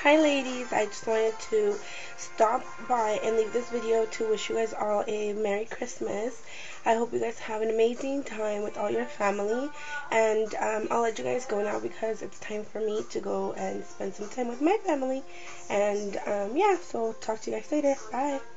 Hi ladies, I just wanted to stop by and leave this video to wish you guys all a Merry Christmas. I hope you guys have an amazing time with all your family, and I'll let you guys go now because it's time for me to go and spend some time with my family. And yeah, so talk to you guys later. Bye.